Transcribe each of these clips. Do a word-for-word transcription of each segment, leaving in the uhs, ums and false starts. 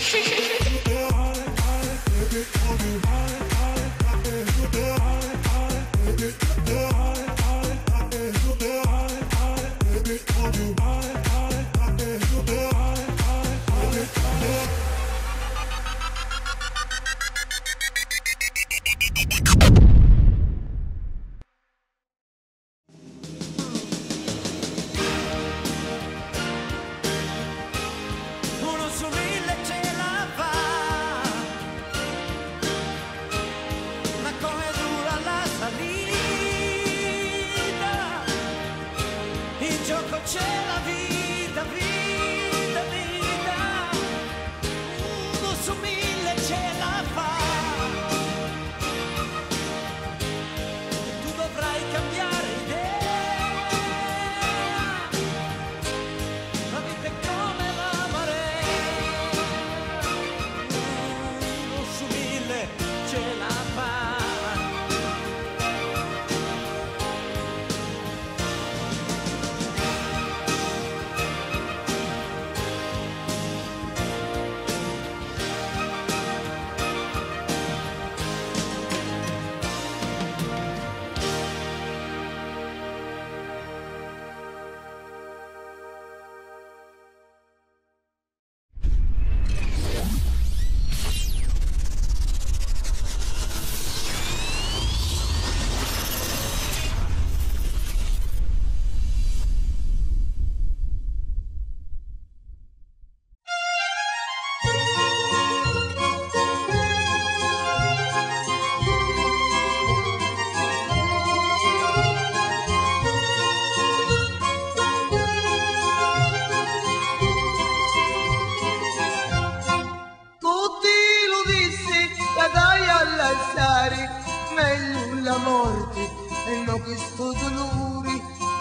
Meglio la morte e non questo dolore.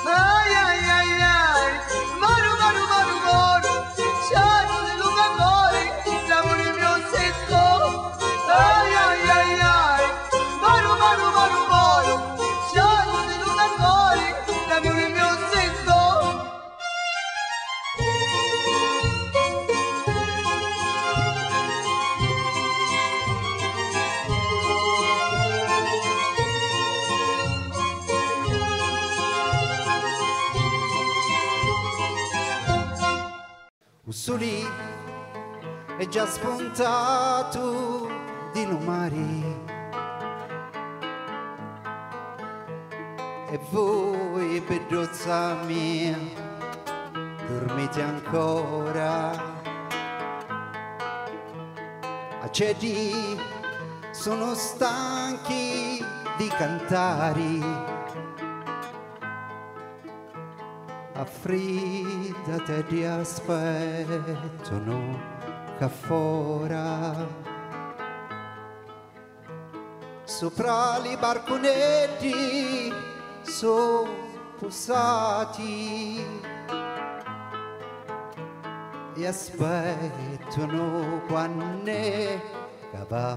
Ai ai ai ai, mano mano mano mano, ciao di Luca Cori, l'amore mio secco. Ai ai ai ai, mano mano mano mano, ciao di Luca Cori, l'amore mio secco. Un soli è già spuntato di lumari e voi pedozza mia dormite ancora. Accedi sono stanchi di cantare, affridate ti aspettano qua fora. Sopra i barconetti sono posati e aspettano quando che va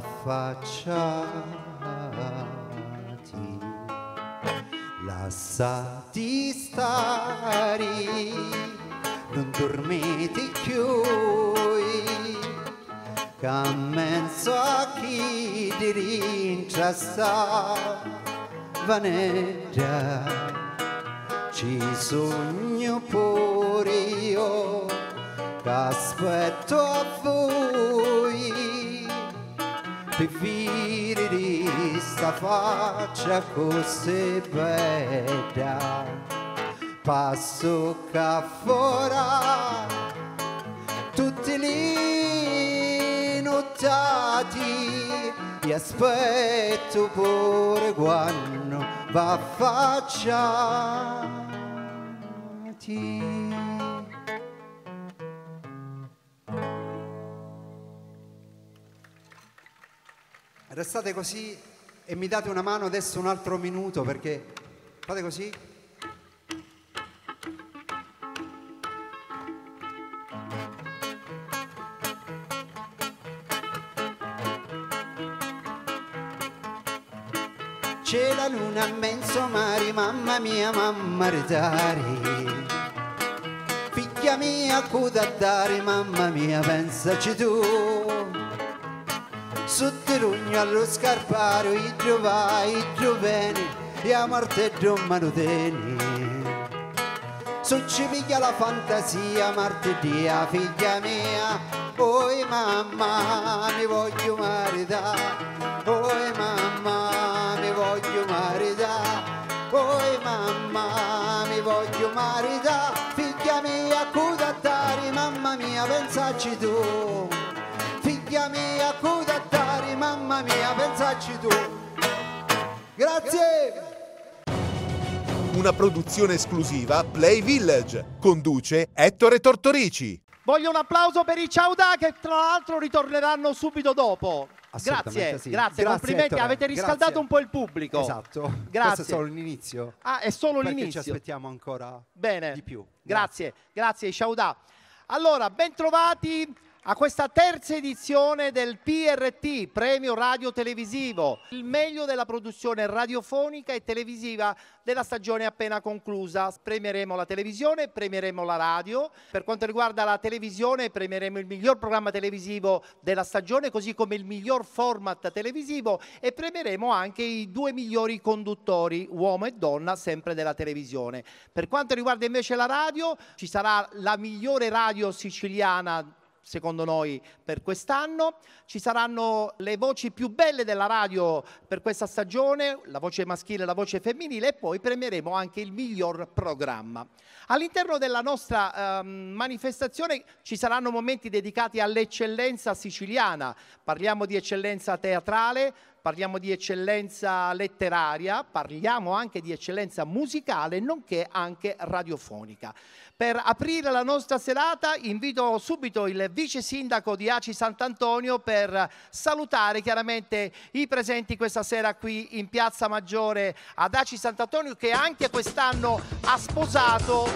affacciati. Lasciati stare, non dormite più, che mezzo a chi di rintrassa vaneggia, ci sogno pure io, che aspetto a voi, per vedere sta faccia così bella. Passo qua fuori tutti li nottati, ti aspetto pure quando va affacciati. Restate così e mi date una mano adesso un altro minuto, perché fate così. C'è la luna immenso mare, mamma mia, mamma ritari, figlia figlia mia cuda dare, mamma mia pensaci tu. Sotto rugno allo scarparo i giovai, i giovani e a morte non manuteni. Se ci piglia la fantasia martedì a figlia mia, oi mamma mi voglio maritare, oi mamma mi voglio maritare, oi mamma mi voglio maritare, figlia mia cudattari, mamma mia pensaci tu, figlia mia cudattari, mamma mia pensaci tu. Grazie. Una produzione esclusiva Play Village. Conduce Ettore Tortorici. Voglio un applauso per i Ciao Da, che tra l'altro ritorneranno subito dopo. Grazie, sì. grazie, Grazie, complimenti, Ettore. avete riscaldato Grazie. un po' il pubblico. Esatto, Grazie. questo è solo l'inizio. Ah, è solo Perché l'inizio. ci aspettiamo ancora Bene. di più. Grazie, grazie Ciao Da. Allora, ben trovati a questa terza edizione del P R T, Premio Radio Televisivo, il meglio della produzione radiofonica e televisiva della stagione appena conclusa. Premieremo la televisione, premieremo la radio. Per quanto riguarda la televisione, premieremo il miglior programma televisivo della stagione, così come il miglior format televisivo, e premieremo anche i due migliori conduttori, uomo e donna, sempre della televisione. Per quanto riguarda invece la radio, ci sarà la migliore radio siciliana secondo noi per quest'anno, ci saranno le voci più belle della radio per questa stagione, la voce maschile e la voce femminile, e poi premieremo anche il miglior programma. All'interno della nostra ehm, manifestazione ci saranno momenti dedicati all'eccellenza siciliana, parliamo di eccellenza teatrale, parliamo di eccellenza letteraria, parliamo anche di eccellenza musicale, nonché anche radiofonica. Per aprire la nostra serata invito subito il vice sindaco di Aci Sant'Antonio per salutare chiaramente i presenti questa sera qui in Piazza Maggiore ad Aci Sant'Antonio, che anche quest'anno ha sposato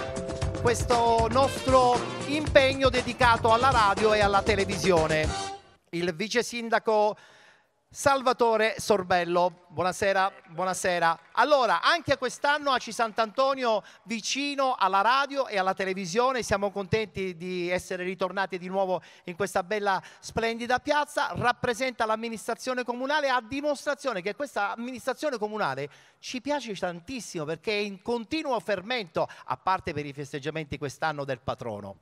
questo nostro impegno dedicato alla radio e alla televisione. Il vice sindaco Salvatore Sorbello, buonasera, buonasera. Allora, anche quest'anno Aci Sant'Antonio vicino alla radio e alla televisione, siamo contenti di essere ritornati di nuovo in questa bella, splendida piazza, rappresenta l'amministrazione comunale, a dimostrazione che questa amministrazione comunale ci piace tantissimo perché è in continuo fermento, a parte per i festeggiamenti quest'anno del patrono.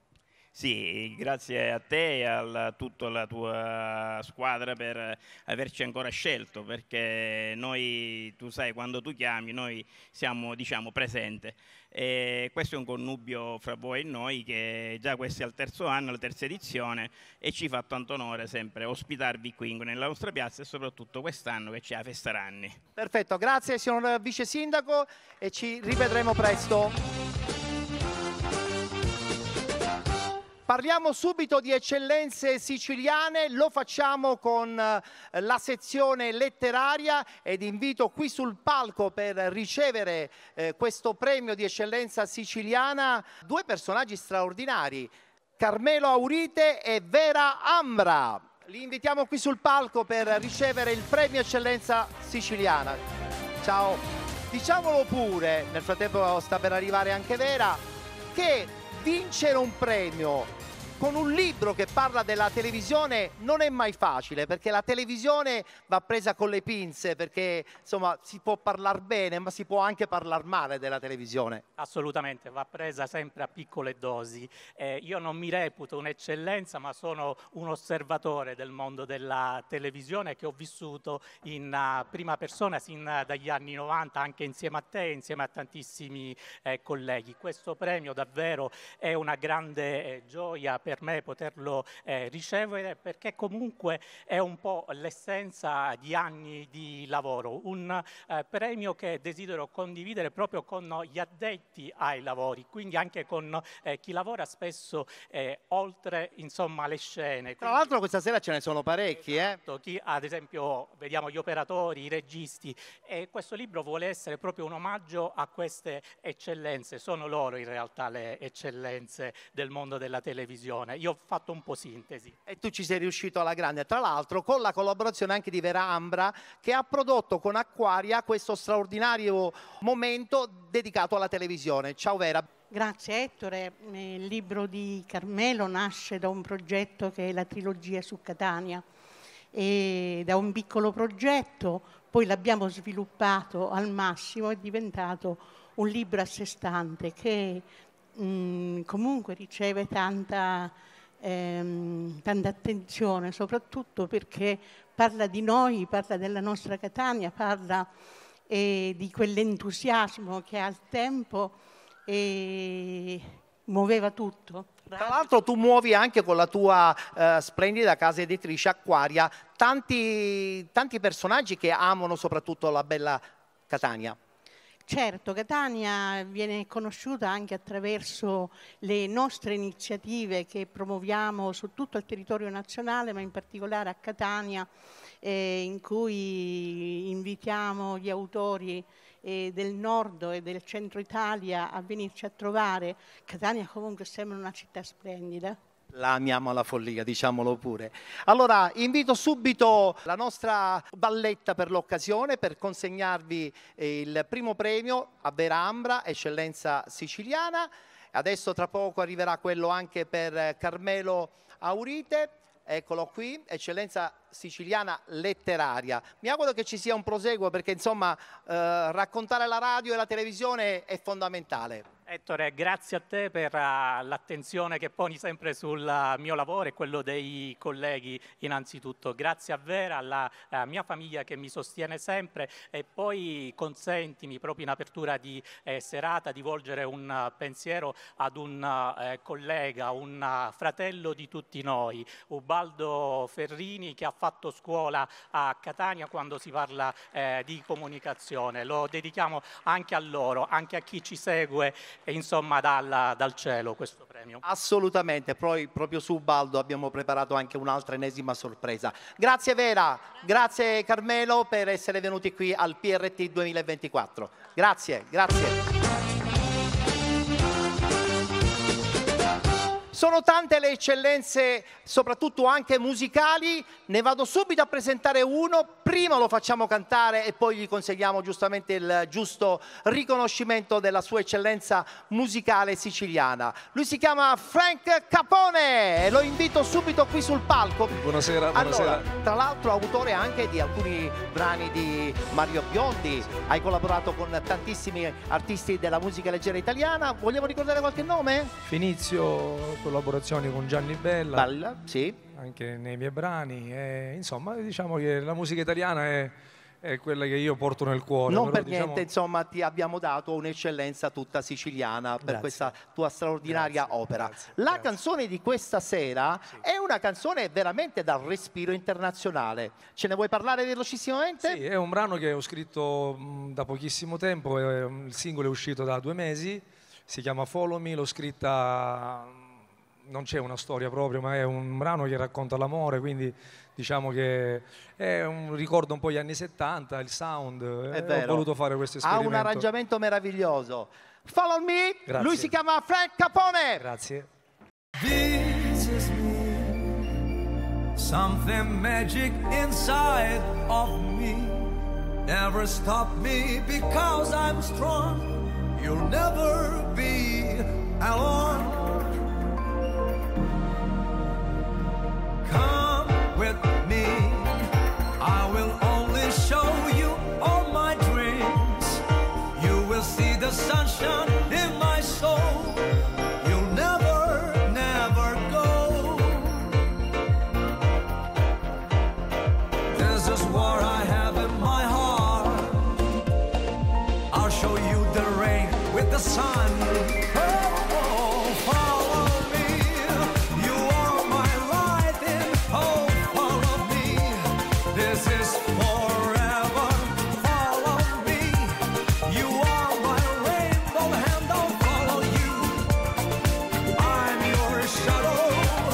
Sì, grazie a te e a tutta la tua squadra per averci ancora scelto, perché noi, tu sai, quando tu chiami noi siamo, diciamo, presenti. E questo è un connubio fra voi e noi che già questo è il terzo anno, la terza edizione, e ci fa tanto onore sempre ospitarvi qui nella nostra piazza, e soprattutto quest'anno che c'è la Festa Ranni. Perfetto, grazie signor Vice Sindaco e ci rivedremo presto. Parliamo subito di eccellenze siciliane, lo facciamo con eh, la sezione letteraria, ed invito qui sul palco per ricevere eh, questo premio di eccellenza siciliana due personaggi straordinari, Carmelo Aurite e Vera Ambra. Li invitiamo qui sul palco per ricevere il premio eccellenza siciliana. Ciao. Diciamolo pure, nel frattempo sta per arrivare anche Vera, che vincere un premio con un libro che parla della televisione non è mai facile, perché la televisione va presa con le pinze, perché insomma si può parlare bene ma si può anche parlare male della televisione. Assolutamente, va presa sempre a piccole dosi. Eh, io non mi reputo un'eccellenza, ma sono un osservatore del mondo della televisione che ho vissuto in uh, prima persona sin dagli anni novanta, anche insieme a te, insieme a tantissimi eh, colleghi. Questo premio davvero è una grande eh, gioia per me poterlo eh, ricevere, perché comunque è un po' l'essenza di anni di lavoro, un eh, premio che desidero condividere proprio con gli addetti ai lavori, quindi anche con eh, chi lavora spesso eh, oltre, insomma, le scene. Tra l'altro questa sera ce ne sono parecchi, eh? Chi, ad esempio, vediamo gli operatori, i registi, e questo libro vuole essere proprio un omaggio a queste eccellenze. Sono loro in realtà le eccellenze del mondo della televisione. Io ho fatto un po' sintesi. E tu ci sei riuscito alla grande, tra l'altro con la collaborazione anche di Vera Ambra, che ha prodotto con Acquaria questo straordinario momento dedicato alla televisione. Ciao Vera. Grazie Ettore. Il libro di Carmelo nasce da un progetto che è la trilogia su Catania, e da un piccolo progetto poi l'abbiamo sviluppato al massimo, è diventato un libro a sé stante che mh, comunque riceve tanta, ehm, tanta attenzione, soprattutto perché parla di noi, parla della nostra Catania, parla eh, di quell'entusiasmo che al tempo e muoveva tutto. Tra l'altro tu muovi anche con la tua eh, splendida casa editrice Acquaria tanti, tanti personaggi che amano soprattutto la bella Catania. Certo, Catania viene conosciuta anche attraverso le nostre iniziative che promuoviamo su tutto il territorio nazionale, ma in particolare a Catania, eh, in cui invitiamo gli autori eh, del nord e del centro Italia a venirci a trovare. Catania comunque sembra una città splendida. La amiamo alla follia, diciamolo pure. Allora, invito subito la nostra valletta per l'occasione per consegnarvi il primo premio a Vera Ambra, eccellenza siciliana. Adesso tra poco arriverà quello anche per Carmelo Aurite. Eccolo qui, eccellenza siciliana letteraria. Mi auguro che ci sia un proseguo perché insomma eh, raccontare la radio e la televisione è fondamentale. Ettore, grazie a te per uh, l'attenzione che poni sempre sul uh, mio lavoro e quello dei colleghi innanzitutto. Grazie a Vera, alla uh, mia famiglia che mi sostiene sempre, e poi consentimi proprio in apertura di eh, serata di volgere un uh, pensiero ad un uh, eh, collega, un uh, fratello di tutti noi, Ubaldo Ferrini, che ha fatto scuola a Catania quando si parla eh, di comunicazione. Lo dedichiamo anche a loro, anche a chi ci segue e insomma dal, dal cielo questo premio. Assolutamente, poi proprio su Ubaldo abbiamo preparato anche un'altra ennesima sorpresa. Grazie Vera, grazie Carmelo per essere venuti qui al P R T duemilaventiquattro. Grazie, grazie. Sono tante le eccellenze, soprattutto anche musicali, ne vado subito a presentare uno, prima lo facciamo cantare e poi gli consegniamo giustamente il giusto riconoscimento della sua eccellenza musicale siciliana. Lui si chiama Frank Capone e lo invito subito qui sul palco. Buonasera, buonasera. Allora, tra l'altro autore anche di alcuni brani di Mario Biondi, hai collaborato con tantissimi artisti della musica leggera italiana, vogliamo ricordare qualche nome? Finizio, collaborazioni con Gianni Bella, Bella, sì. anche nei miei brani, e, insomma diciamo che la musica italiana è, è quella che io porto nel cuore. Non però, per diciamo... niente, insomma, ti abbiamo dato un'eccellenza tutta siciliana per Grazie. questa tua straordinaria Grazie, opera. grazie, La grazie. canzone di questa sera Sì. è una canzone veramente dal respiro internazionale. Ce ne vuoi parlare velocissimamente? Sì, è un brano che ho scritto mh, da pochissimo tempo, è, il singolo è uscito da due mesi, si chiama Follow Me, l'ho scritta... Non c'è una storia proprio, ma è un brano che racconta l'amore, quindi diciamo che è un ricordo un po' gli anni settanta, il sound, È eh, vero. ho voluto fare questo Ha esperimento. un arrangiamento meraviglioso. Follow Me, Grazie. lui si chiama Frank Capone. Grazie. This is me, something magic inside of me. Never stop me because I'm strong. You'll never be alone. Come with me, I will only show you all my dreams. You will see the sunshine in my soul. You'll never, never go. This is what I have in my heart. I'll show you the rain with the sun. Oh, follow me. You are my light in. Oh, follow me. This is forever. Follow me. You are my rainbow and I'll follow you. I'm your shadow.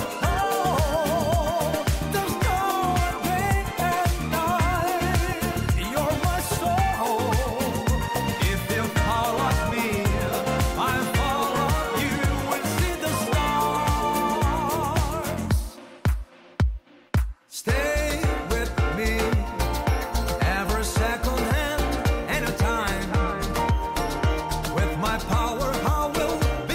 Oh, there's no day and night. You're my soul. If you follow me, I follow you and see the stars. Stay with me every second and any time. With my power, I will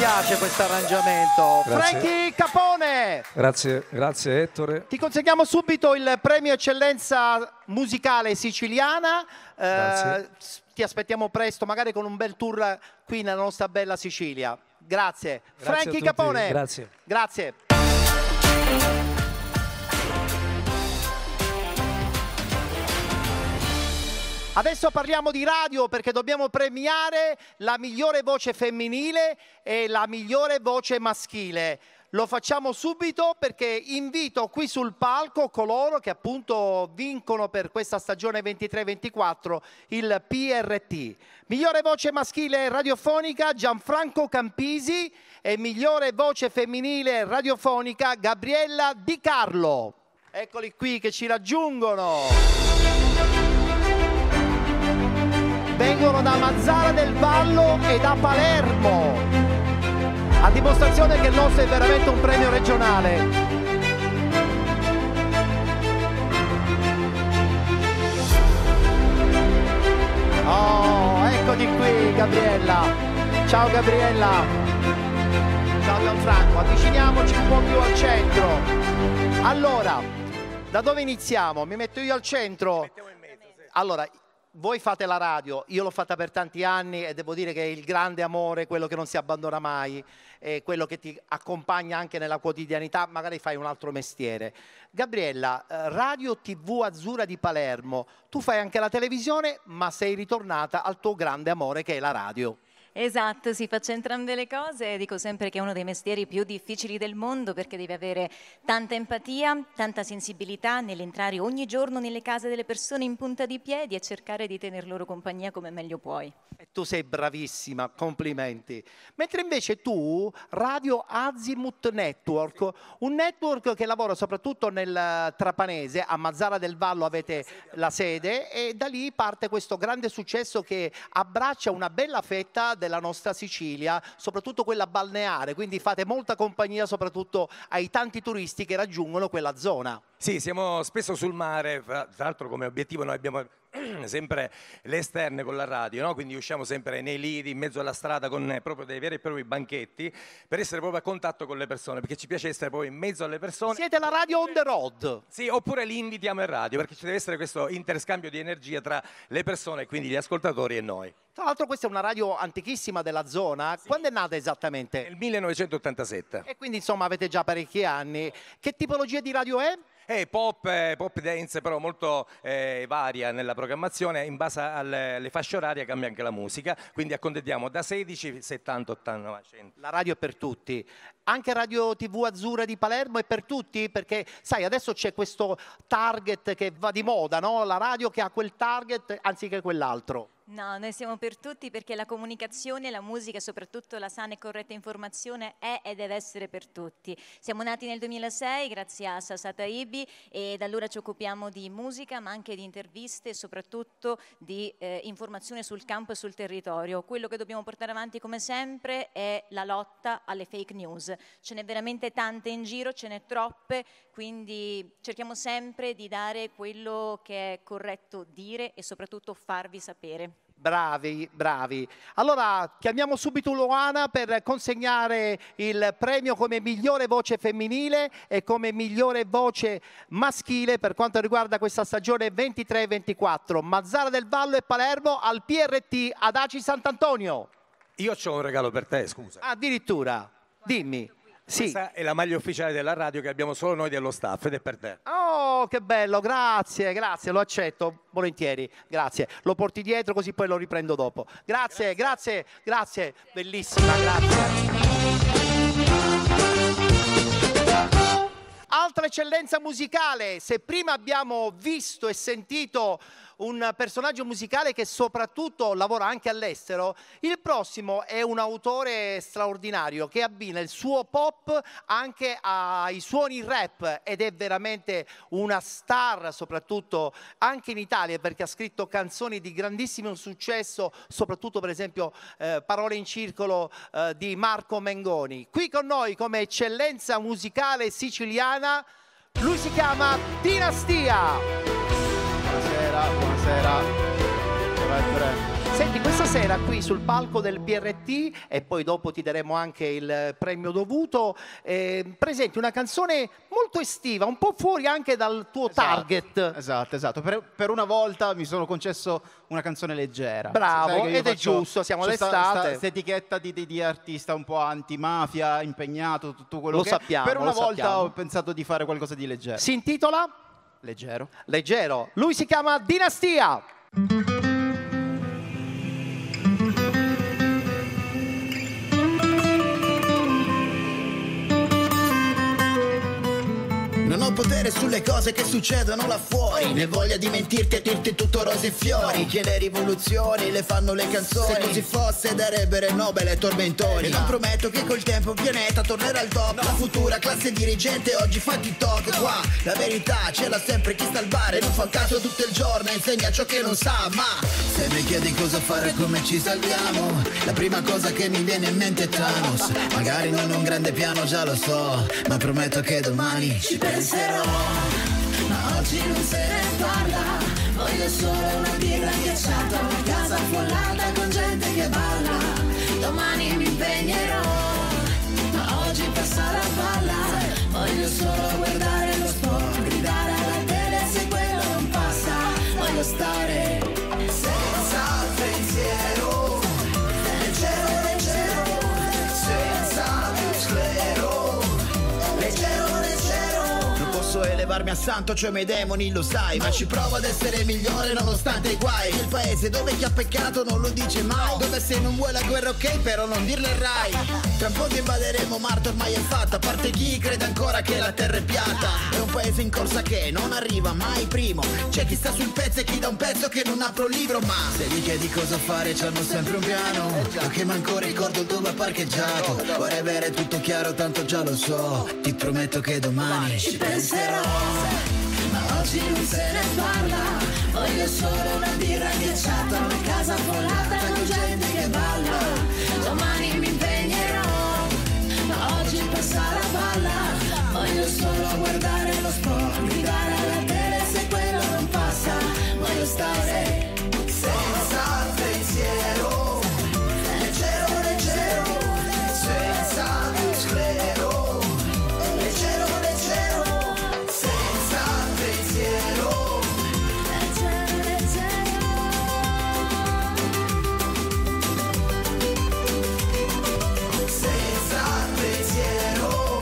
piace questo arrangiamento. Grazie. Frankie Capone! Grazie, grazie Ettore. Ti consegniamo subito il premio eccellenza musicale siciliana. Eh, ti aspettiamo presto, magari con un bel tour qui nella nostra bella Sicilia. Grazie. Grazie Frankie a tutti. Capone. Grazie. Grazie. Adesso parliamo di radio perché dobbiamo premiare la migliore voce femminile e la migliore voce maschile. Lo facciamo subito perché invito qui sul palco coloro che appunto vincono per questa stagione ventitré ventiquattro il P R T. Migliore voce maschile radiofonica Gianfranco Campisi e migliore voce femminile radiofonica Gabriella Di Carlo. Eccoli qui che ci raggiungono. Vengono da Mazzara del Vallo e da Palermo, a dimostrazione che il nostro è veramente un premio regionale. Oh, eccoti qui Gabriella. Ciao Gabriella. Ciao Gianfranco, avviciniamoci un po' più al centro. Allora, da dove iniziamo? Mi metto io al centro? Allora, voi fate la radio, io l'ho fatta per tanti anni e devo dire che il grande amore, quello che non si abbandona mai, è quello che ti accompagna anche nella quotidianità, magari fai un altro mestiere. Gabriella, Radio tivù Azzurra di Palermo, tu fai anche la televisione, ma sei ritornata al tuo grande amore che è la radio. Esatto, si faccia entrambe le cose. Dico sempre che è uno dei mestieri più difficili del mondo perché devi avere tanta empatia, tanta sensibilità nell'entrare ogni giorno nelle case delle persone in punta di piedi e cercare di tener loro compagnia come meglio puoi. E tu sei bravissima, complimenti. Mentre invece tu, Radio Azimut Network, un network che lavora soprattutto nel Trapanese, a Mazzara del Vallo avete la sede e da lì parte questo grande successo che abbraccia una bella fetta della nostra Sicilia, soprattutto quella balneare, quindi fate molta compagnia soprattutto ai tanti turisti che raggiungono quella zona. Sì, siamo spesso sul mare, tra l'altro come obiettivo noi abbiamo sempre le esterne con la radio, no? Quindi usciamo sempre nei lidi, in mezzo alla strada con proprio dei veri e propri banchetti per essere proprio a contatto con le persone, perché ci piace essere proprio in mezzo alle persone. Siete la radio on the road? Sì, oppure li invitiamo in radio, perché ci deve essere questo interscambio di energia tra le persone, quindi gli ascoltatori e noi. Tra l'altro questa è una radio antichissima della zona, sì. Quando è nata esattamente? Nel millenovecentottantasette. E quindi insomma avete già parecchi anni. Che tipologia di radio è? È pop, eh, pop dance, però molto eh, varia nella programmazione, in base alle, alle fasce orarie cambia anche la musica, quindi accontentiamo da sedici, settanta, ottanta, novecento. La radio è per tutti. Anche Radio tivù Azzurra di Palermo è per tutti? Perché sai, adesso c'è questo target che va di moda, no? La radio che ha quel target anziché quell'altro. No, noi siamo per tutti perché la comunicazione, la musica e soprattutto la sana e corretta informazione è e deve essere per tutti. Siamo nati nel duemilasei grazie a Sasa Taibi e da allora ci occupiamo di musica ma anche di interviste e soprattutto di eh, informazione sul campo e sul territorio. Quello che dobbiamo portare avanti come sempre è la lotta alle fake news. Ce n'è veramente tante in giro, ce n'è troppe, quindi cerchiamo sempre di dare quello che è corretto dire e soprattutto farvi sapere. Bravi, bravi. Allora chiamiamo subito Luana per consegnare il premio come migliore voce femminile e come migliore voce maschile per quanto riguarda questa stagione ventitré ventiquattro. Mazzara del Vallo e Palermo al P R T ad Aci Sant'Antonio. Io ho un regalo per te, scusa. Addirittura, dimmi. Sì. Questa è la maglia ufficiale della radio che abbiamo solo noi dello staff ed è per te. Oh, che bello, grazie, grazie, lo accetto volentieri, grazie. Lo porti dietro così poi lo riprendo dopo. Grazie, grazie, grazie, bellissima, grazie. Altra eccellenza musicale, se prima abbiamo visto e sentito un personaggio musicale che soprattutto lavora anche all'estero, il prossimo è un autore straordinario che abbina il suo pop anche ai suoni rap ed è veramente una star soprattutto anche in Italia perché ha scritto canzoni di grandissimo successo, soprattutto per esempio eh, Parole in circolo eh, di Marco Mengoni. Qui con noi come eccellenza musicale siciliana, lui si chiama Dinastia. Buonasera, buonasera. Senti, questa sera qui sul palco del P R T, e poi dopo ti daremo anche il premio dovuto, eh, presenti una canzone molto estiva, un po' fuori anche dal tuo Esatto, target. Esatto, esatto. Per, per una volta mi sono concesso una canzone leggera. Bravo, Sai che io ed è faccio- giusto, siamo c'è sta- all'estate. sta- Questa etichetta di, di- di artista un po' antimafia, impegnato, tutto quello Lo che sappiamo, Per una lo volta sappiamo. ho pensato di fare qualcosa di leggero. Si intitola? Leggero. Leggero. Lui si chiama Dinastia. Non ho potere sulle cose che succedono là fuori, né voglia di mentirti e dirti tutto rose e fiori. Che le rivoluzioni le fanno le canzoni, se così fosse darebbero il Nobel ai tormentori. E non prometto che col tempo il pianeta tornerà al top. La futura classe dirigente oggi fa TikTok. Qua la verità ce l'ha sempre chi sta al bar e non fa un caso tutto il giorno e insegna ciò che non sa. Ma se mi chiedi cosa fare e come ci salviamo, la prima cosa che mi viene in mente è Thanos. Magari non un grande piano, già lo so, ma prometto che domani ci penserò. Ma oggi non se ne parla, voglio solo una birra ghiacciata, una casa affollata con gente che balla. Domani mi impegnerò, ma oggi passa la palla. Voglio solo guardare lo sport, gridare alla tele se quello non passa. Voglio stare senza pensiero, leggero, leggero, senza più sclero, leggero, leggero. Non posso elevarmi a santo, cioè miei demoni lo sai, ma ci provo ad essere migliore nonostante i guai. Il paese dove chi ha peccato non lo dice mai, dove se non vuoi la guerra ok però non dirle il Rai. Tra un po' che invaderemo Marte, ormai è fatta, a parte chi crede ancora che la terra è piatta. È un paese in corsa che non arriva mai primo, c'è chi sta sul pezzo e chi dà un pezzo che non apre un libro. Ma se gli chiedi cosa fare c'hanno sempre un piano, io che manco ricordo dove è parcheggiato. Vorrei avere tutto chiaro, tanto già lo so, ti prometto che domani ci penserò. Ma oggi non se ne parla, voglio solo una birra ghiacciata, una casa affollata con gente che balla. Domani mi impegnerò, ma oggi passa la palla. Voglio solo guardare lo sport, gridare alla tele se quello non passa. Voglio stare senza pensiero, leggero, leggero, senza più sclero, leggero, leggero, senza pensiero, leggero, leggero, senza pensiero.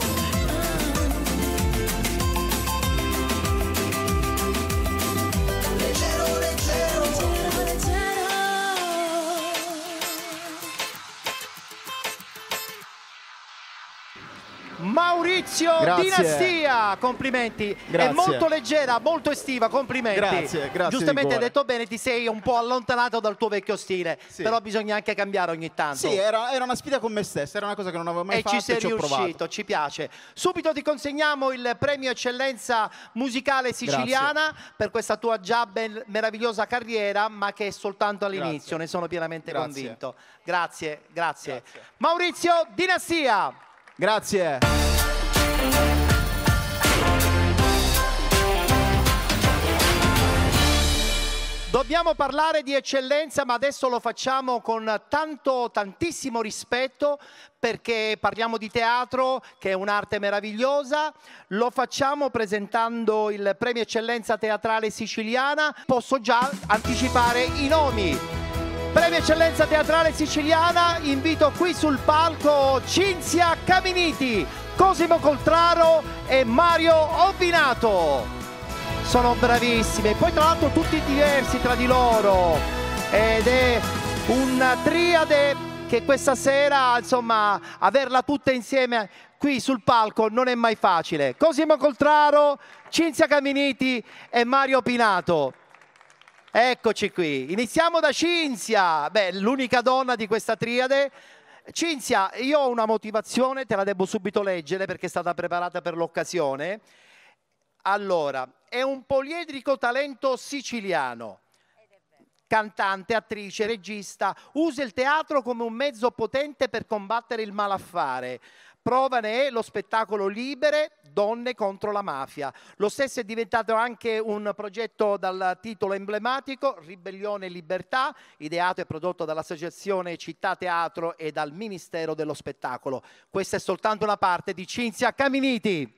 Leggero, leggero, leggero, leggero. Maurizio Grazie. Dinastia, complimenti. Grazie. È molto leggera, molto estiva, complimenti. Grazie, grazie Giustamente di hai cuore. detto bene, ti sei un po' allontanato dal tuo vecchio stile, Sì. però bisogna anche cambiare ogni tanto. Sì, era, era una sfida con me stesso, era una cosa che non avevo mai E fatto ci sei e ci ho provato. riuscito, ci piace. Subito ti consegniamo il premio eccellenza musicale siciliana per questa tua già ben meravigliosa carriera, ma che è soltanto all'inizio, Grazie. ne sono pienamente Grazie. convinto. Grazie, grazie. Maurizio Dinastia. Grazie. Dobbiamo parlare di eccellenza, ma adesso lo facciamo con tanto, tantissimo rispetto, perché parliamo di teatro, che è un'arte meravigliosa. Lo facciamo presentando il premio eccellenza teatrale siciliana. Posso già anticipare i nomi. Premio eccellenza teatrale siciliana, invito qui sul palco Cinzia Caminiti, Cosimo Coltraro e Mario Ovinato. Sono bravissime, poi tra l'altro tutti diversi tra di loro, ed è una triade che questa sera, insomma, averla tutta insieme qui sul palco non è mai facile. Cosimo Coltraro, Cinzia Caminiti e Mario Pinato. Eccoci qui, iniziamo da Cinzia, beh, l'unica donna di questa triade. Cinzia, io ho una motivazione, te la devo subito leggere perché è stata preparata per l'occasione. Allora, è un poliedrico talento siciliano, cantante, attrice, regista, usa il teatro come un mezzo potente per combattere il malaffare. Prova ne è lo spettacolo Libere, donne contro la mafia. Lo stesso è diventato anche un progetto dal titolo emblematico Ribellione e Libertà, ideato e prodotto dall'Associazione Città Teatro e dal Ministero dello Spettacolo. Questa è soltanto una parte di Cinzia Caminiti.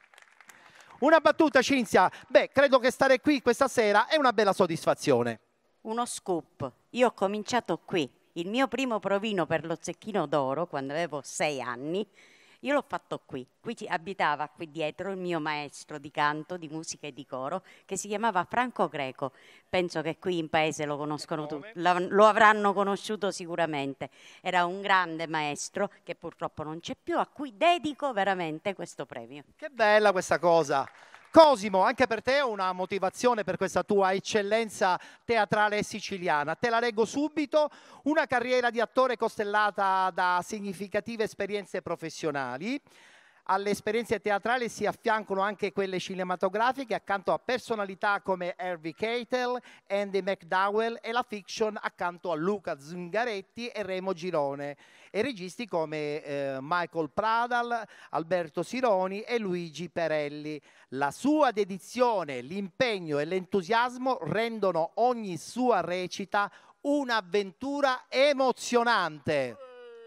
Una battuta, Cinzia. Beh, credo che stare qui questa sera è una bella soddisfazione. Uno scoop. Io ho cominciato qui. Il mio primo provino per lo Zecchino d'Oro, quando avevo sei anni, io l'ho fatto qui. Qui ci abitava qui dietro il mio maestro di canto, di musica e di coro, che si chiamava Franco Greco. Penso che qui in paese lo conoscono tutti, lo avranno conosciuto sicuramente. Era un grande maestro che purtroppo non c'è più, a cui dedico veramente questo premio. Che bella questa cosa. Cosimo, anche per te ho una motivazione per questa tua eccellenza teatrale siciliana. Te la leggo subito. Una carriera di attore costellata da significative esperienze professionali. Alle esperienze teatrali si affiancano anche quelle cinematografiche accanto a personalità come Harvey Keitel, Andy McDowell e la fiction accanto a Luca Zingaretti e Remo Girone e registi come eh, Michael Pradal, Alberto Sironi e Luigi Perelli. La sua dedizione, l'impegno e l'entusiasmo rendono ogni sua recita un'avventura emozionante.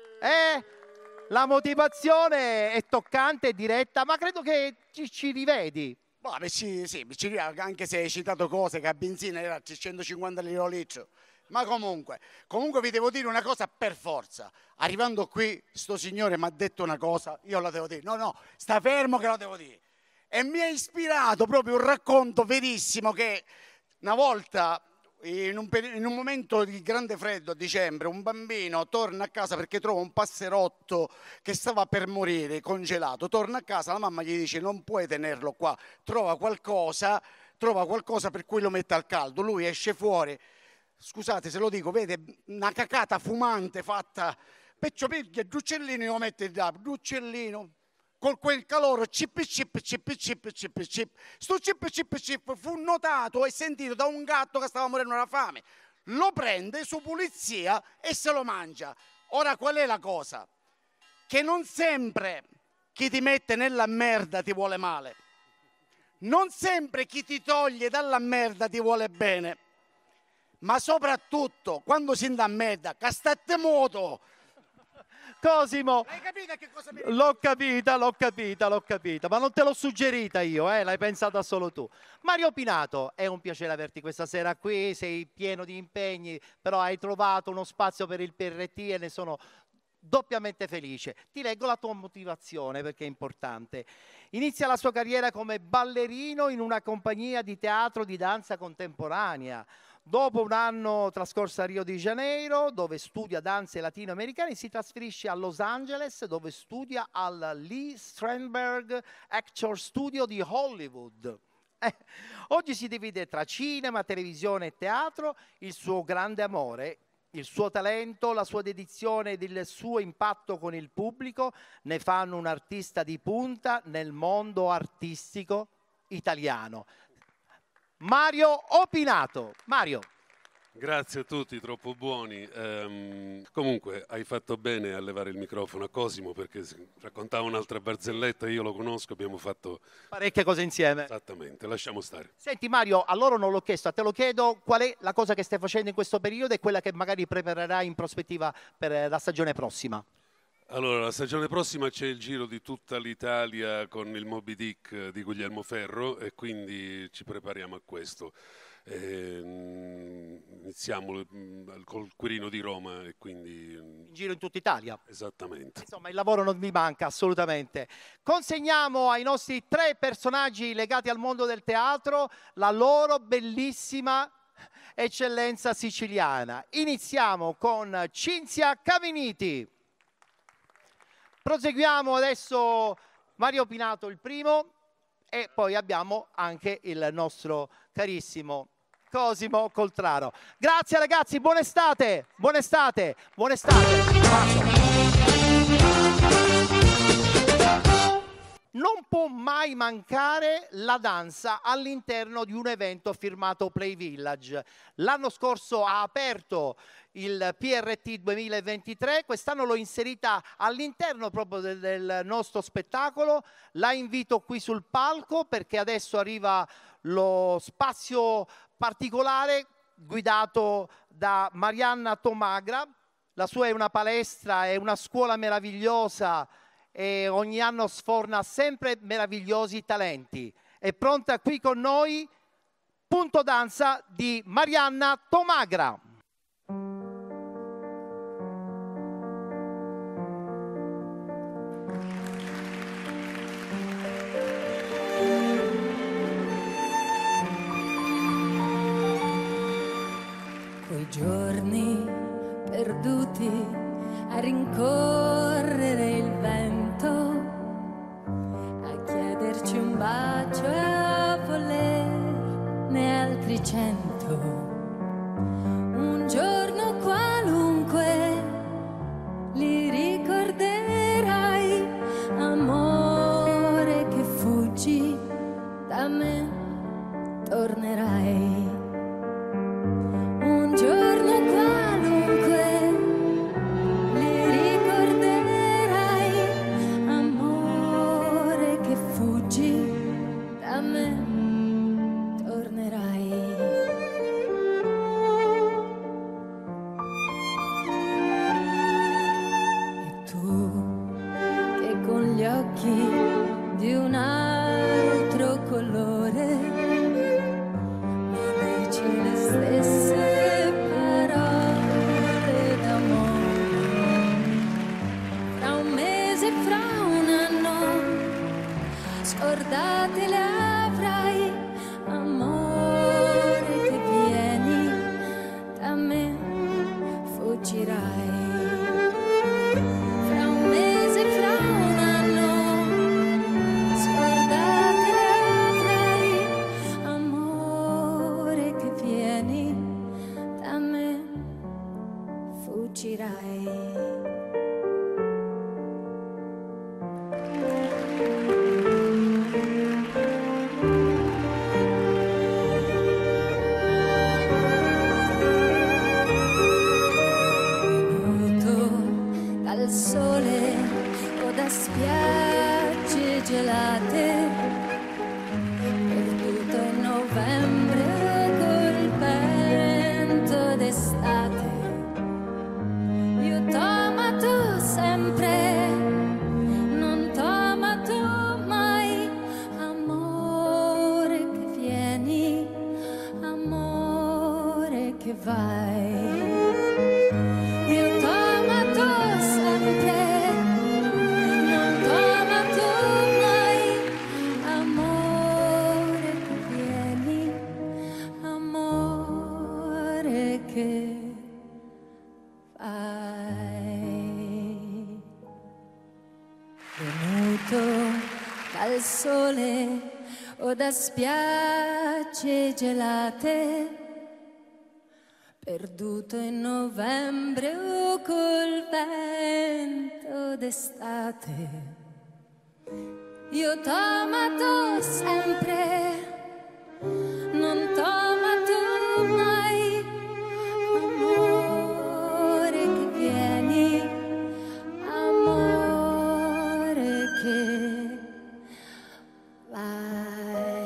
Eh? La motivazione è toccante e diretta, ma credo che ci, ci rivedi. Vabbè, sì, sì, ci rivedi, anche se hai citato cose che a benzina era centocinquanta lire al litro. Ma comunque, comunque vi devo dire una cosa per forza. Arrivando qui, sto signore mi ha detto una cosa, io la devo dire. No, no, sta fermo che la devo dire. E mi ha ispirato proprio un racconto verissimo che una volta... In un, in un momento di grande freddo a dicembre un bambino torna a casa perché trova un passerotto che stava per morire congelato, torna a casa, la mamma gli dice non puoi tenerlo qua, trova qualcosa, trova qualcosa per cui lo mette al caldo. Lui esce fuori, scusate se lo dico, vede una cacata fumante fatta, peccio piglia, Druccellino lo mette là, Druccellino con quel calore cip cip cip cip cip cip, sto cip cip cip fu notato e sentito da un gatto che stava morendo dalla fame, lo prende su pulizia e se lo mangia. Ora qual è la cosa? Che non sempre chi ti mette nella merda ti vuole male, non sempre chi ti toglie dalla merda ti vuole bene, ma soprattutto quando si andà a merda castate moto. Cosimo, Hai capito che cosa mi l'ho capita, l'ho capita, l'ho capita, ma non te l'ho suggerita io, eh, l'hai pensata solo tu. Mario Pinato, è un piacere averti questa sera qui, sei pieno di impegni, però hai trovato uno spazio per il P R T e ne sono doppiamente felice. Ti leggo la tua motivazione perché è importante. Inizia la sua carriera come ballerino in una compagnia di teatro di danza contemporanea. Dopo un anno trascorso a Rio de Janeiro, dove studia danze latinoamericane, si trasferisce a Los Angeles, dove studia al Lee Strasberg Actor Studio di Hollywood. Eh, oggi si divide tra cinema, televisione e teatro. Il suo grande amore, il suo talento, la sua dedizione ed il suo impatto con il pubblico ne fanno un artista di punta nel mondo artistico italiano. Mario Opinato. Mario. Grazie a tutti, troppo buoni. Ehm, comunque hai fatto bene a levare il microfono a Cosimo perché raccontava un'altra barzelletta, io lo conosco, abbiamo fatto parecchie cose insieme. Esattamente, lasciamo stare. Senti Mario, a loro non l'ho chiesto, a te lo chiedo, qual è la cosa che stai facendo in questo periodo e quella che magari preparerai in prospettiva per la stagione prossima? Allora, la stagione prossima c'è il giro di tutta l'Italia con il Moby Dick di Guglielmo Ferro e quindi ci prepariamo a questo. E, iniziamo col Quirino di Roma e quindi... In giro in tutta Italia. Esattamente. Insomma, il lavoro non mi manca assolutamente. Consegniamo ai nostri tre personaggi legati al mondo del teatro la loro bellissima eccellenza siciliana. Iniziamo con Cinzia Caminiti. Proseguiamo adesso Mario Pinato il primo e poi abbiamo anche il nostro carissimo Cosimo Coltraro. Grazie ragazzi, buona estate, buona estate, buona estate. non può mai mancare la danza all'interno di un evento firmato Play Village. L'anno scorso ha aperto il P R T duemilaventitré, quest'anno l'ho inserita all'interno proprio del, del nostro spettacolo. La invito qui sul palco perché adesso arriva lo spazio particolare guidato da Marianna Tomagra. La sua è una palestra, è una scuola meravigliosa e ogni anno sforna sempre meravigliosi talenti. È pronta qui con noi Punto Danza di Marianna Tomagra. Quei giorni perduti a rincorrere il vento, a chiederci un bacio e a volerne altri cento. Un giorno qualunque li ricorderai, amore che fuggi da me, tornerai. Un giorno qualunque li ricorderai, amore che fuggi da me, tornerai. E tu che con gli occhi di un altro colore le stesse parole d'amore, fra un mese, fra un anno, scordate le avrai, amore che vieni da me, fuggirai. Fra un mese, fra un anno, scordate le avrai, amore che vieni da me, fuggirai. Dal sole o da spiagge gelate, perduto in novembre col vento d'estate. Io t'ho amato sempre, non t'ho amato mai, amore che vieni, amore che vai. Io t'ho amato sempre, non t'ho amato mai, amore che vieni, amore che vai. Venuto dal sole o da spiagge gelate, perduto in novembre o col vento d'estate. Io t'ho amato sempre, non t'ho amato mai, amore che vieni, amore che vai.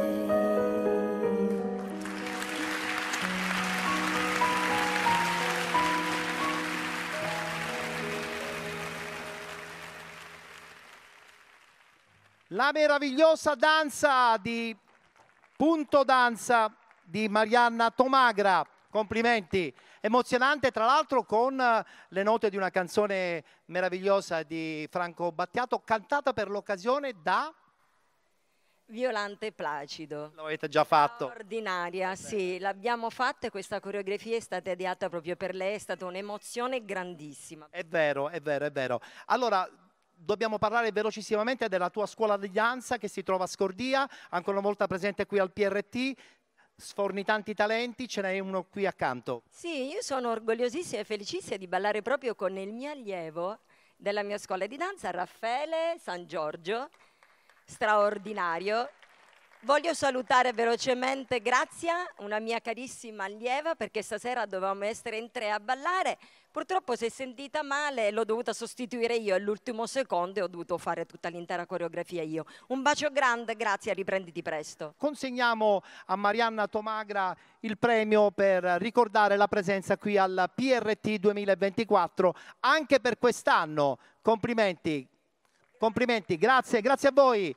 La meravigliosa danza di Punto Danza di Marianna Tomagra. Complimenti, emozionante tra l'altro con le note di una canzone meravigliosa di Franco Battiato, cantata per l'occasione da Violante Placido. Lo avete già fatto? Ordinaria, sì, l'abbiamo fatta e questa coreografia è stata ideata proprio per lei, è stata un'emozione grandissima. È vero, è vero, è vero. Allora, dobbiamo parlare velocissimamente della tua scuola di danza che si trova a Scordia, ancora una volta presente qui al P R T. Sforni tanti talenti, ce n'è uno qui accanto. Sì, io sono orgogliosissima e felicissima di ballare proprio con il mio allievo della mia scuola di danza, Raffaele San Giorgio. straordinario. Voglio salutare velocemente Grazia, una mia carissima allieva, perché stasera dovevamo essere in tre a ballare. Purtroppo si è sentita male e l'ho dovuta sostituire io all'ultimo secondo e ho dovuto fare tutta l'intera coreografia io. Un bacio grande, Grazia, riprenditi presto. Consegniamo a Marianna Tomagra il premio per ricordare la presenza qui al P R T duemilaventiquattro anche per quest'anno. Complimenti, complimenti, grazie, grazie a voi.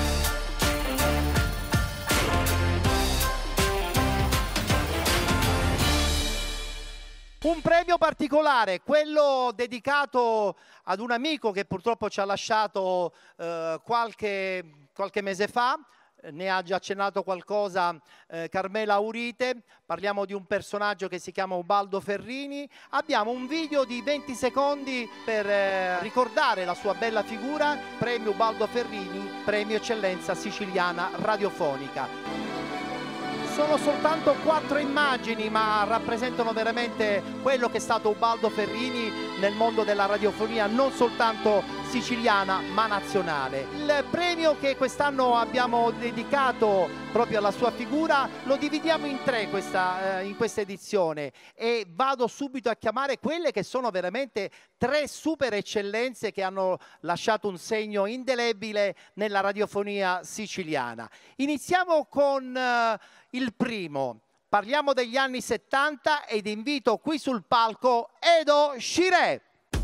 Un premio particolare, quello dedicato ad un amico che purtroppo ci ha lasciato eh, qualche, qualche mese fa, ne ha già accennato qualcosa eh, Carmela Aurite. Parliamo di un personaggio che si chiama Ubaldo Ferrini. Abbiamo un video di venti secondi per eh, ricordare la sua bella figura. Premio Ubaldo Ferrini, premio eccellenza siciliana radiofonica. Sono soltanto quattro immagini, ma rappresentano veramente quello che è stato Ubaldo Ferrini nel mondo della radiofonia, non soltanto siciliana ma nazionale. Il premio che quest'anno abbiamo dedicato proprio alla sua figura lo dividiamo in tre questa, eh, in questa edizione, e vado subito a chiamare quelle che sono veramente tre super eccellenze che hanno lasciato un segno indelebile nella radiofonia siciliana. Iniziamo con eh, il primo. Parliamo degli anni settanta ed invito qui sul palco Edo Scirè.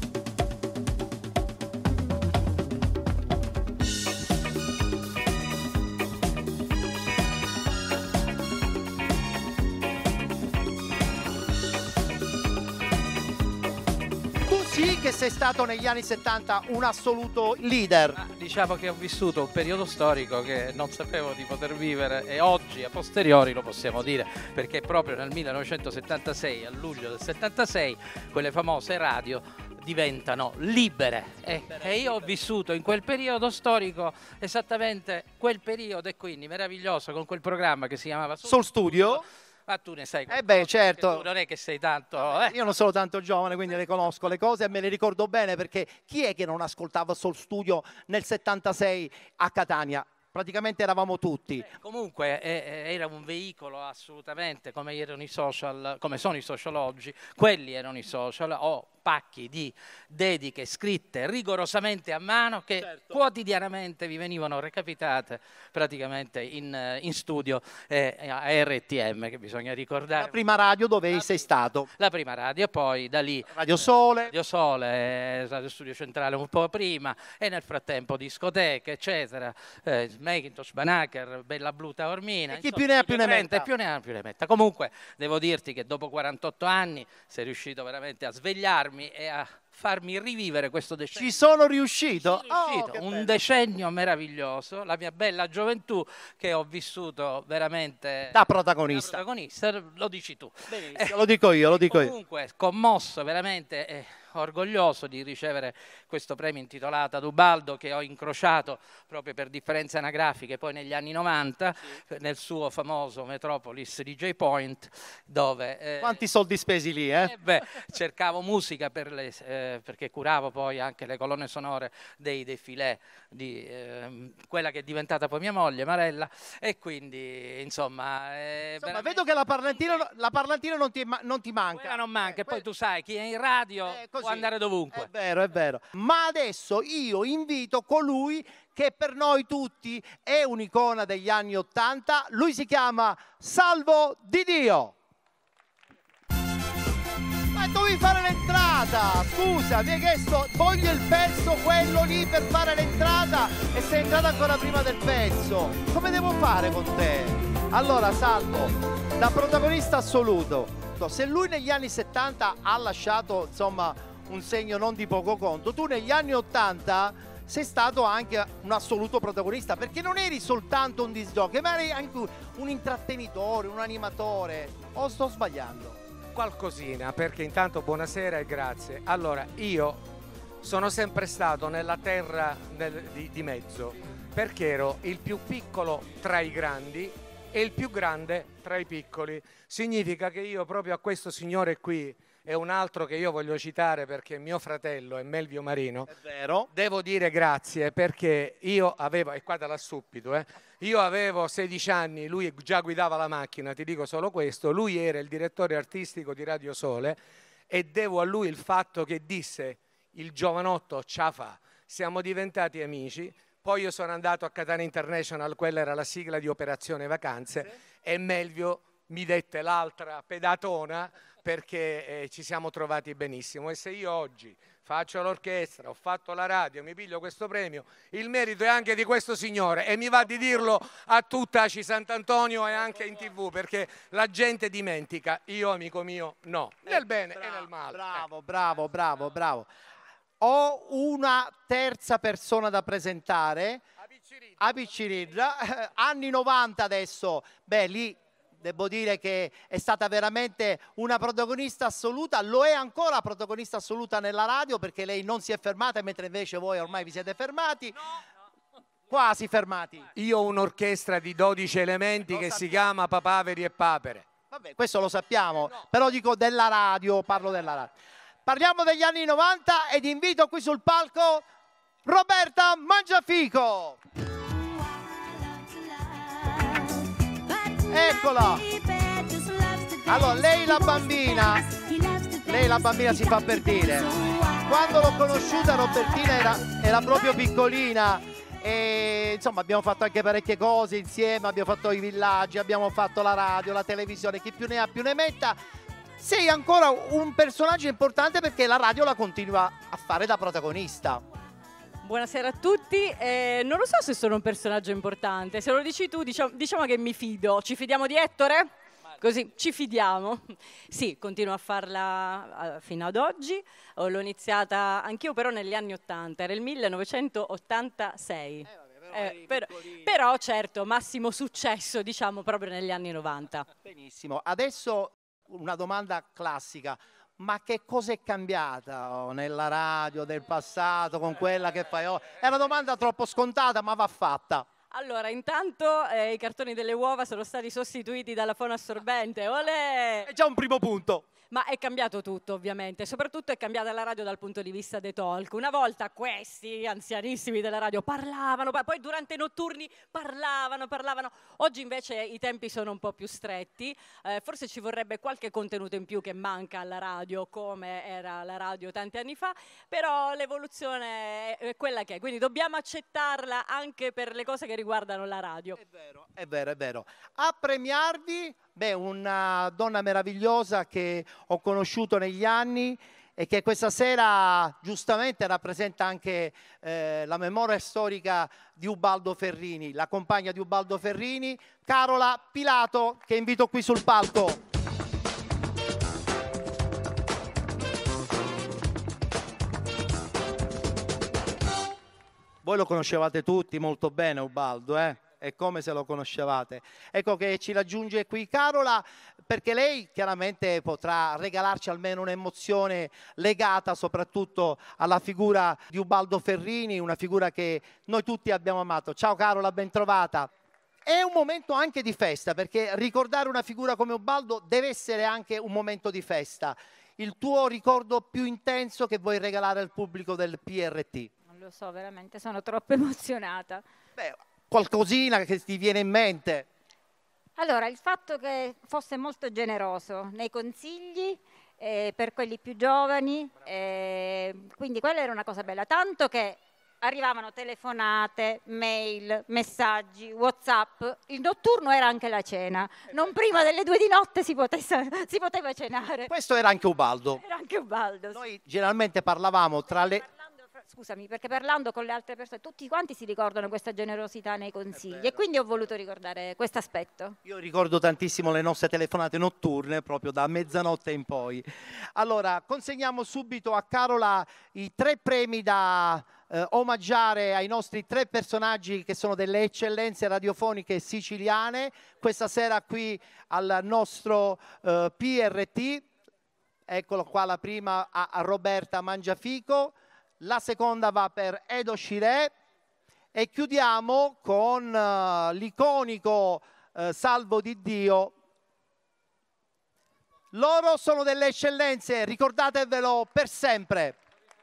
Sì, che sei stato negli anni settanta un assoluto leader. Ah, diciamo che ho vissuto un periodo storico che non sapevo di poter vivere e oggi a posteriori lo possiamo dire, perché proprio nel millenovecentosettantasei, a luglio del settantasei, quelle famose radio diventano libere e, e io ho vissuto in quel periodo storico esattamente quel periodo, e quindi meraviglioso, con quel programma che si chiamava Soul Studio. Ma tu ne sai Eh beh, certo. Tu non è che sei tanto... Eh. Io non sono tanto giovane, quindi le conosco le cose e me le ricordo bene, perché chi è che non ascoltava Soul Studio nel settantasei a Catania? Praticamente eravamo tutti. Eh, comunque eh, era un veicolo assolutamente, come erano i social, come sono i social oggi, quelli erano i social, o pacchi di dediche scritte rigorosamente a mano che certo. quotidianamente vi venivano recapitate praticamente in, in studio eh, a R T M, che bisogna ricordare. La prima radio dove la sei stato? La prima radio, e poi da lì Radio Sole, Radio Sole, eh, Radio Studio Centrale un po' prima, e nel frattempo discoteche, eccetera, eh, Macintosh, Banacher, Bella Blu, Taormina. E chi più ne ha più ne metta. Più ne ha più ne metta. Comunque devo dirti che dopo quarantotto anni sei riuscito veramente a svegliarmi e a farmi rivivere questo decennio. Ci sono riuscito? Ci sono riuscito. Oh, un bello. decennio meraviglioso, la mia bella gioventù che ho vissuto veramente da protagonista. Da protagonista, lo dici tu. Eh, lo dico io, lo dico comunque, io. Commosso, veramente eh, orgoglioso di ricevere questo premio intitolato ad Ubaldo, che ho incrociato proprio per differenze anagrafiche poi negli anni novanta, sì. nel suo famoso Metropolis D J Point, dove... Eh, Quanti soldi spesi lì, eh? eh beh, cercavo musica per le... Eh, perché curavo poi anche le colonne sonore dei défilé di eh, quella che è diventata poi mia moglie, Marella, e quindi insomma... Eh, insomma veramente... vedo che la parlantina, la parlantina non, ti, non ti manca. Quella non manca, eh, e poi que... tu sai, chi è in radio eh, può andare dovunque. È vero, è vero. Ma adesso io invito colui che per noi tutti è un'icona degli anni Ottanta, lui si chiama Salvo Di Dio. Ma dovevi fare l'entrata, scusa, mi hai chiesto, voglio il pezzo quello lì per fare l'entrata e sei entrata ancora prima del pezzo. Come devo fare con te? Allora, Salvo, da protagonista assoluto, se lui negli anni settanta ha lasciato, insomma, un segno non di poco conto, tu negli anni ottanta sei stato anche un assoluto protagonista, perché non eri soltanto un disc jockey, ma eri anche un intrattenitore, un animatore. O sto sbagliando? Qualcosina, perché intanto buonasera e grazie. Allora, io sono sempre stato nella terra nel, di, di mezzo, perché ero il più piccolo tra i grandi e il più grande tra i piccoli. Significa che io proprio a questo signore qui e un altro che io voglio citare perché mio fratello è Melvio Marino. È vero. Devo dire grazie perché io avevo, e qua te la subito, eh, io avevo sedici anni, lui già guidava la macchina, ti dico solo questo, lui era il direttore artistico di Radio Sole e devo a lui il fatto che disse il giovanotto ciao fa, siamo diventati amici, poi io sono andato a Catania International, quella era la sigla di Operazione Vacanze, sì. E Melvio mi dette l'altra pedatona perché eh, ci siamo trovati benissimo e se io oggi faccio l'orchestra, ho fatto la radio, mi piglio questo premio, il merito è anche di questo signore e mi va di dirlo a tutta Aci Sant'Antonio e anche in tv perché la gente dimentica, io amico mio no, nel bene bravo, e nel male. Bravo, bravo, bravo, bravo. Ho una terza persona da presentare, Abiciridda, anni novanta adesso, beh lì devo dire che è stata veramente una protagonista assoluta, lo è ancora protagonista assoluta nella radio perché lei non si è fermata mentre invece voi ormai vi siete fermati, quasi fermati. Io ho un'orchestra di dodici elementi Lo che sappiamo. si chiama Papaveri e Papere. Vabbè, questo lo sappiamo, però dico della radio, parlo della radio. Parliamo degli anni novanta ed invito qui sul palco Roberta Mangiafico. Eccola. Allora, lei la bambina, lei la bambina si fa per dire. Quando l'ho conosciuta Robertina era, era proprio piccolina e insomma abbiamo fatto anche parecchie cose insieme, abbiamo fatto i villaggi, abbiamo fatto la radio, la televisione, chi più ne ha più ne metta. Sei ancora un personaggio importante perché la radio la continua a fare da protagonista. Buonasera a tutti, eh, non lo so se sono un personaggio importante, se lo dici tu diciamo, diciamo che mi fido, ci fidiamo di Ettore? Così, ci fidiamo. Sì, continuo a farla uh, fino ad oggi, oh, l'ho iniziata anch'io però negli anni ottanta, era il millenovecentottantasei, eh, vabbè, eh, però, però certo massimo successo diciamo proprio negli anni novanta. Benissimo, adesso una domanda classica. Ma che cosa è cambiata nella radio del passato con quella che fai oggi? È una domanda troppo scontata, ma va fatta. Allora, intanto eh, i cartoni delle uova sono stati sostituiti dalla fonoassorbente. Olè! È già un primo punto. Ma è cambiato tutto ovviamente, soprattutto è cambiata la radio dal punto di vista dei talk. Una volta questi anzianissimi della radio parlavano, poi durante i notturni parlavano, parlavano. Oggi invece i tempi sono un po' più stretti, eh, forse ci vorrebbe qualche contenuto in più che manca alla radio come era la radio tanti anni fa, però l'evoluzione è quella che è, quindi dobbiamo accettarla anche per le cose che riguardano la radio. È vero, è vero, è vero. A premiarvi, beh, una donna meravigliosa che ho conosciuto negli anni e che questa sera giustamente rappresenta anche eh, la memoria storica di Ubaldo Ferrini, la compagna di Ubaldo Ferrini, Carola Pilato, che invito qui sul palco. Voi lo conoscevate tutti molto bene Ubaldo, eh? È come se lo conoscevate. Ecco che ci raggiunge qui Carola perché lei chiaramente potrà regalarci almeno un'emozione legata soprattutto alla figura di Ubaldo Ferrini, una figura che noi tutti abbiamo amato. Ciao Carola, ben trovata. È un momento anche di festa perché ricordare una figura come Ubaldo deve essere anche un momento di festa. Il tuo ricordo più intenso che vuoi regalare al pubblico del P R T? Non lo so, veramente sono troppo emozionata. Beh, qualcosina che ti viene in mente? Allora, il fatto che fosse molto generoso nei consigli eh, per quelli più giovani, eh, quindi quella era una cosa bella, tanto che arrivavano telefonate, mail, messaggi, WhatsApp, il notturno era anche la cena, non prima delle due di notte si, potesse, si poteva cenare. Questo era anche Ubaldo. Era anche Ubaldo. Sì. Noi generalmente parlavamo tra le... Scusami, perché parlando con le altre persone, tutti quanti si ricordano questa generosità nei consigli e quindi ho voluto ricordare questo aspetto. Io ricordo tantissimo le nostre telefonate notturne, proprio da mezzanotte in poi. Allora, consegniamo subito a Carola i tre premi da eh, omaggiare ai nostri tre personaggi che sono delle eccellenze radiofoniche siciliane, questa sera qui al nostro eh, P R T. Eccolo qua, la prima a, a Roberta Mangiafico. La seconda va per Edo Scirè e chiudiamo con uh, l'iconico uh, Salvo di Dio Loro sono delle eccellenze, ricordatevelo per sempre.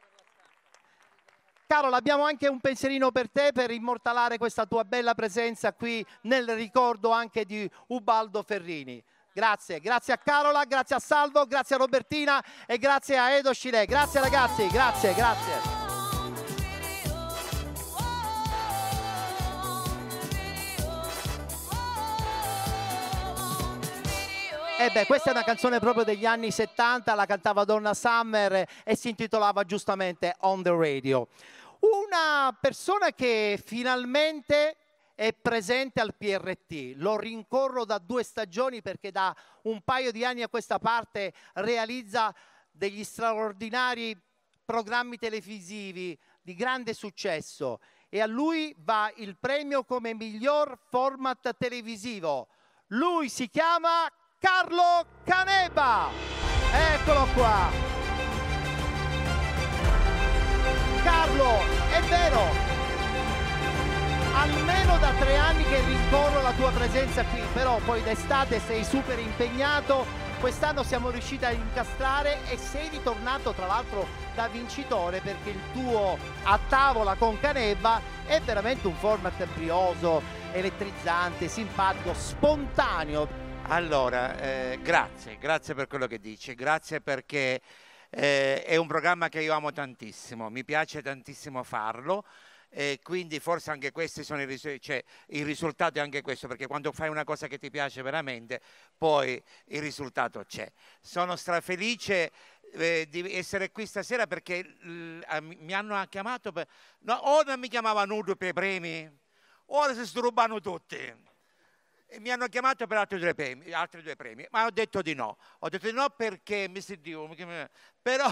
Carola, abbiamo anche un pensierino per te per immortalare questa tua bella presenza qui nel ricordo anche di Ubaldo Ferrini. Grazie, grazie a Carola, grazie a Salvo, grazie a Robertina e grazie a Edo Scilè. Grazie ragazzi, grazie, grazie. E beh, questa è una canzone proprio degli anni settanta, la cantava Donna Summer e si intitolava giustamente On the Radio. Una persona che finalmente è presente al P R T, lo rincorro da due stagioni perché da un paio di anni a questa parte realizza degli straordinari programmi televisivi di grande successo e a lui va il premio come miglior format televisivo. Lui si chiama Carlo Canebba, eccolo qua. Carlo, è vero, almeno da tre anni che rincorro la tua presenza qui, però poi d'estate sei super impegnato, quest'anno siamo riusciti a incastrare e sei ritornato tra l'altro da vincitore perché il tuo A tavola con Canebba è veramente un format brioso, elettrizzante, simpatico, spontaneo. Allora, eh, grazie, grazie per quello che dici, grazie perché eh, è un programma che io amo tantissimo, mi piace tantissimo farlo e quindi forse anche questi sono i, risu- cioè, il risultato è anche questo, perché quando fai una cosa che ti piace veramente poi il risultato c'è. Sono strafelice eh, di essere qui stasera perché l- mi hanno chiamato, per... no, o non mi chiamavano nudo per i premi, ora si stanno rubando tutti. E mi hanno chiamato per altri due premi, altri due premi, ma ho detto di no. Ho detto di no perché mi si dico, però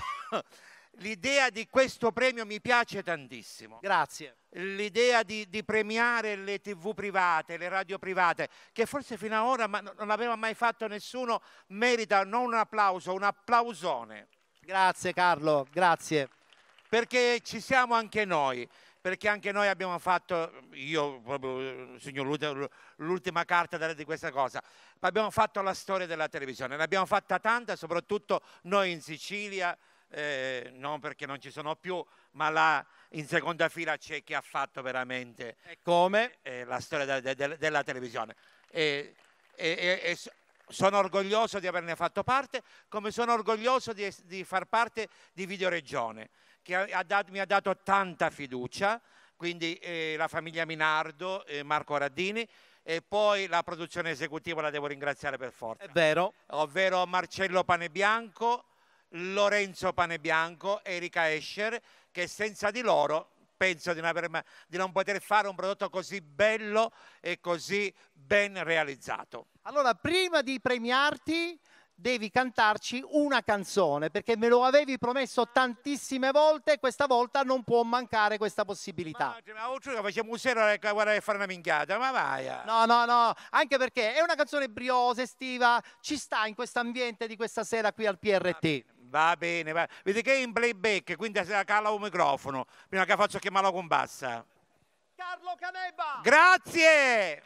l'idea di questo premio mi piace tantissimo. Grazie. L'idea di, di premiare le tivù private, le radio private, che forse fino ad ora ma non aveva mai fatto nessuno, merita non un applauso, un applausone. Grazie Carlo, grazie. Perché ci siamo anche noi. Perché anche noi abbiamo fatto, io proprio segno l'ultima carta di questa cosa, abbiamo fatto la storia della televisione, ne abbiamo fatta tanta, soprattutto noi in Sicilia, eh, non perché non ci sono più, ma là in seconda fila c'è chi ha fatto veramente e come? Eh, la storia de, de, della televisione. E, e, e, sono orgoglioso di averne fatto parte, come sono orgoglioso di, di far parte di Videoregione, che ha dato, mi ha dato tanta fiducia, quindi eh, la famiglia Minardo, eh, Marco Raddini, e poi la produzione esecutiva la devo ringraziare per forza. È vero. Ovvero Marcello Panebianco, Lorenzo Panebianco, Erika Escher, che senza di loro penso di non, aver, di non poter fare un prodotto così bello e così ben realizzato. Allora, prima di premiarti devi cantarci una canzone, perché me lo avevi promesso tantissime volte e questa volta non può mancare questa possibilità. Ma oggi facciamo un sera e fare una minchiata, ma vai! No, no, no, anche perché è una canzone briosa, estiva, ci sta in questo ambiente di questa sera qui al P R T. Va bene, va. Vedi che è in playback, quindi se cala un microfono, prima che faccio chiamarlo con bassa. Carlo Canebba! Grazie!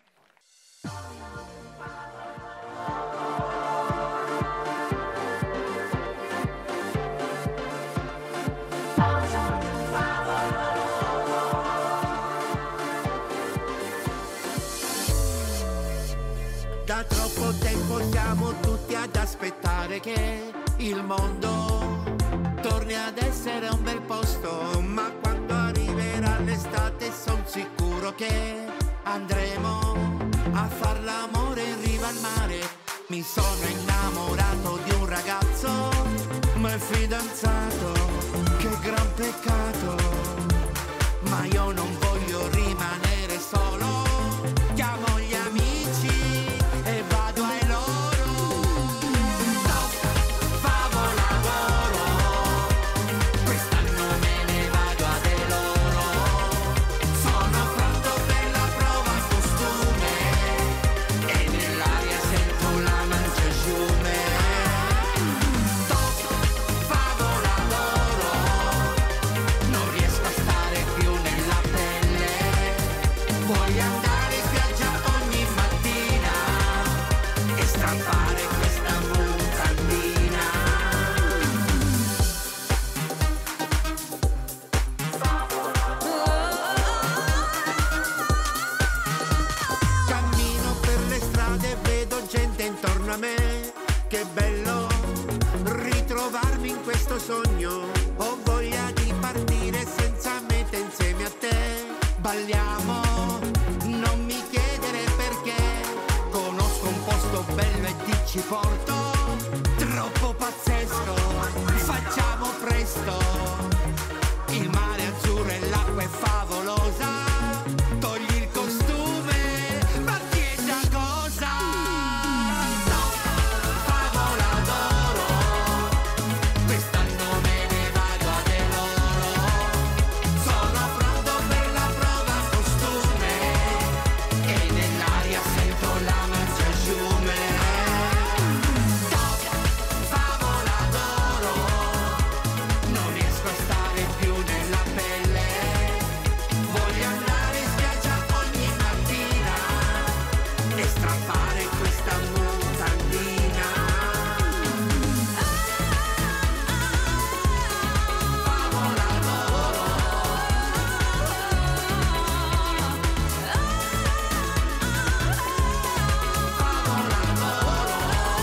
Da troppo tempo siamo tutti ad aspettare che il mondo torni ad essere un bel posto, ma quando arriverà l'estate son sicuro che andremo a far l'amore in riva al mare. Mi sono innamorato di un ragazzo, ma è fidanzato, che gran peccato, ma io non voglio rimanere solo, chiamo gli amici e vado ai loro. Top, favo lavoro, quest'anno me ne vado a de loro. Sono pronto per la prova al costume e nell'aria sento la mangiasciume. Top, favo lavoro, non riesco a me, che bello ritrovarmi in questo sogno. Ho voglia di partire senza meta insieme a te. Balliamo, non mi chiedere perché, conosco un posto bello e ti ci porto. Troppo pazzesco, facciamo presto. Il mare è azzurro e l'acqua è favolosa. Togli il costume, ma chieda cosa. Favola d'oro, quest'anno me ne vado ad Eloro. Sono pronto per la prova costume e nell'aria sento la mancia sciume. Favola d'oro, non riesco a stare più nella pelle. Voglio andare in spiaggia ogni mattina e strappare questa mutandina. Favola d'oro. Favola d'oro.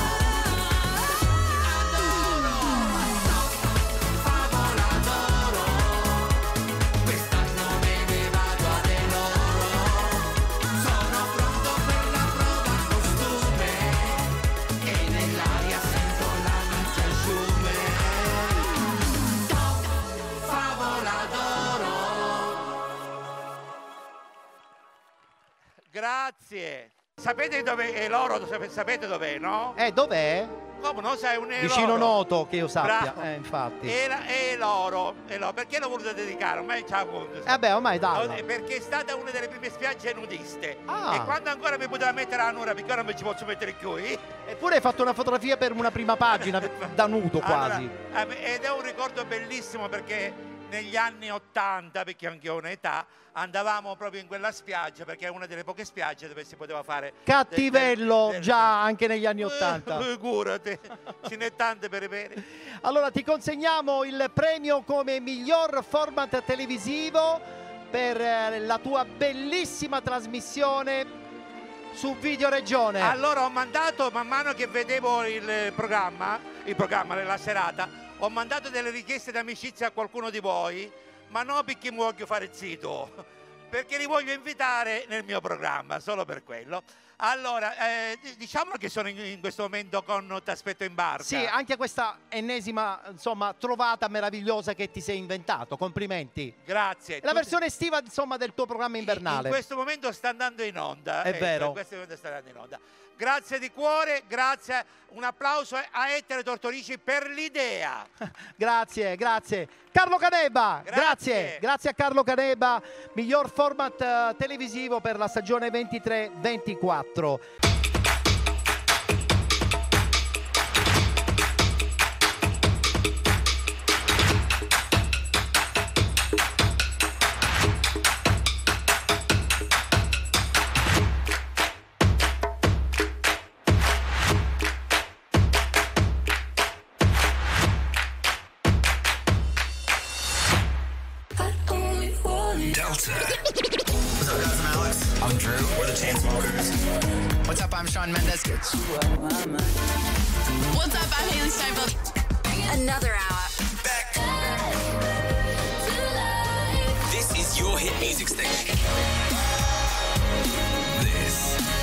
Favola d'oro, quest'anno me ne vado ad Eloro. Sono pronto per la prova costume e nell'aria sento la mancia sciume. Favola d'oro. Grazie. Sapete dove è l'oro? Sap- Sapete dov'è, no? Eh, dov'è? Come no? Sai, un è Vicino l'oro. Noto, che io sappia. Bravo. Eh, infatti. È, la- è l'oro, è l'oro. Perché l'ho voluto dedicare? Ormai c'ha avuto. Eh beh, ormai dai. Perché è stata una delle prime spiagge nudiste. Ah. E quando ancora mi poteva mettere la nuda, perché ora non mi ci posso mettere più. eh? Eppure hai fatto una fotografia per una prima pagina, da nudo quasi. Allora, eh, ed è un ricordo bellissimo perché negli anni ottanta, perché anche io ho un'età, andavamo proprio in quella spiaggia perché è una delle poche spiagge dove si poteva fare Cattivello, del- del- già anche negli anni Ottanta. Eh, figurati, ce n'è tante per bene. Allora ti consegniamo il premio come miglior format televisivo per eh, la tua bellissima trasmissione su Video Regione. Allora ho mandato, man mano che vedevo il programma, il programma nella serata, ho mandato delle richieste d'amicizia a qualcuno di voi, ma non perché mi voglio fare zitto, perché li voglio invitare nel mio programma, solo per quello. Allora, eh, diciamo che sono in, in questo momento con T'aspetto in barca. Sì, anche questa ennesima, insomma, trovata meravigliosa che ti sei inventato. Complimenti. Grazie. La Tutti- versione estiva, insomma, del tuo programma invernale. In questo momento sta andando in onda. È ecco, vero. In questo momento sta andando in onda. Grazie di cuore, grazie, un applauso a Ettore Tortorici per l'idea. Grazie, grazie. Carlo Caneba, grazie. Grazie. Grazie a Carlo Caneba, miglior format eh, televisivo per la stagione ventitré ventiquattro. Delta. What's up, guys? I'm Alex. I'm Drew. We're the Chainsmokers. What's up? I'm Shawn Mendes. What's up? I'm Haley Steinfeld. Another hour. Back. This is your hit music station. This